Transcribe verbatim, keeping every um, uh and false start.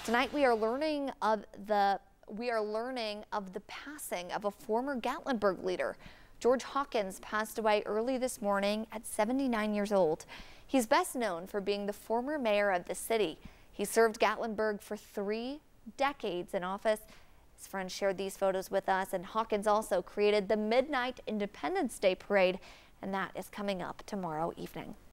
Tonight we are learning of the we are learning of the passing of a former Gatlinburg leader. George Hawkins passed away early this morning at seventy-nine years old. He's best known for being the former mayor of the city. He served Gatlinburg for three decades in office. His friends shared these photos with us, and Hawkins also created the Midnight Independence Day Parade, and that is coming up tomorrow evening.